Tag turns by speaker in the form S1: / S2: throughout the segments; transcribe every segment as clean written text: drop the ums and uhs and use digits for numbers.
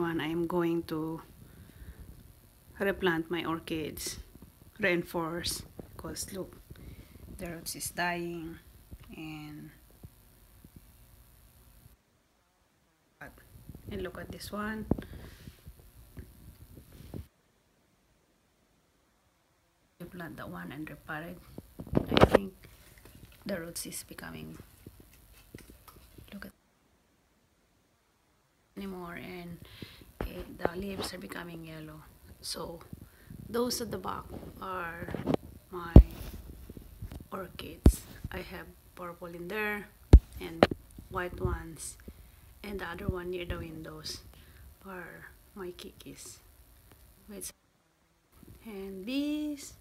S1: I'm going to replant my orchids, reinforce, because look, the roots is dying, and look at this one. Plant that one and repare it. I think the roots is becoming, look at anymore, and the leaves are becoming yellow. So those at the back are my orchids. I have purple in there and white ones, and the other one near the windows are my kikis. Wait, and these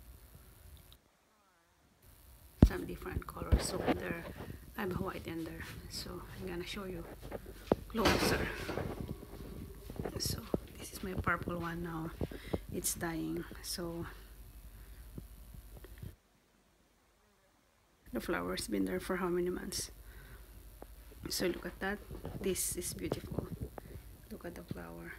S1: some different colors. So there I have white in there, so I'm gonna show you closer. So this is my purple one now. It's dying, so the flower's been there for how many months. So look at that. This is beautiful. Look at the flower.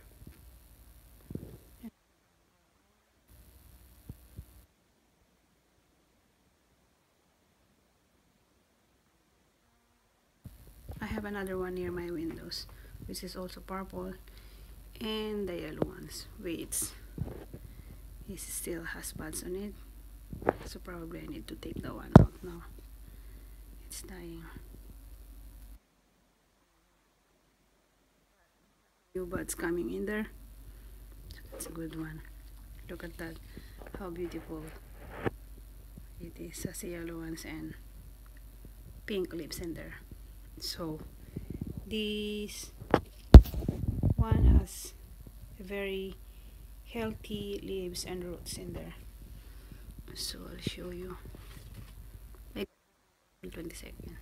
S1: I have another one near my windows, which is also purple, and the yellow ones. Wait, it still has buds on it, so probably I need to take the one out now. It's dying. New buds coming in there. So that's a good one. Look at that, how beautiful it is. As yellow ones and pink leaves in there. So this one has very healthy leaves and roots in there. So I'll show you. Like 20 seconds.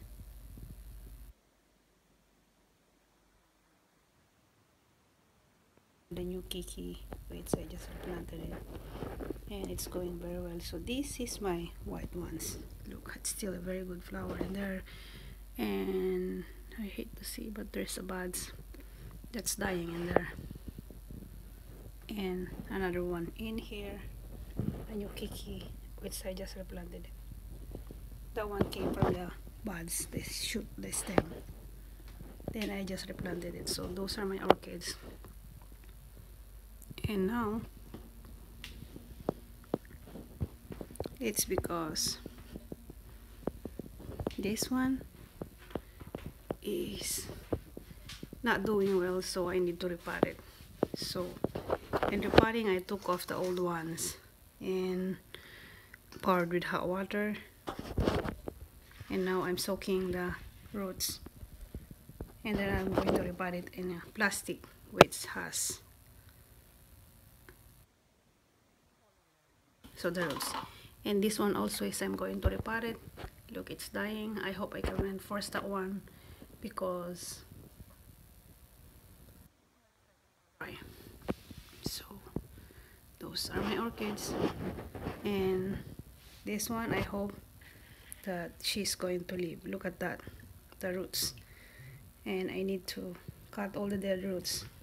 S1: The new kiki, which I just planted it, and it's going very well. So this is my white ones. Look, it's still a very good flower in there, and I hate to see, but there's a buds that's dying in there, and another one in here, a new kiki, which I just replanted. That one came from the buds, they shoot the stem, then I just replanted it. So those are my orchids. And now it's because this one is not doing well, so I need to repair it. So in repairing, I took off the old ones and poured with hot water, and now I'm soaking the roots, and then I'm going to repair it in a plastic which has so the roots. And this one also is I'm going to repair it. Look, it's dying. I hope I can reinforce that one, because so those are my orchids, and this one I hope that she's going to live. Look at that, the roots, and I need to cut all the dead roots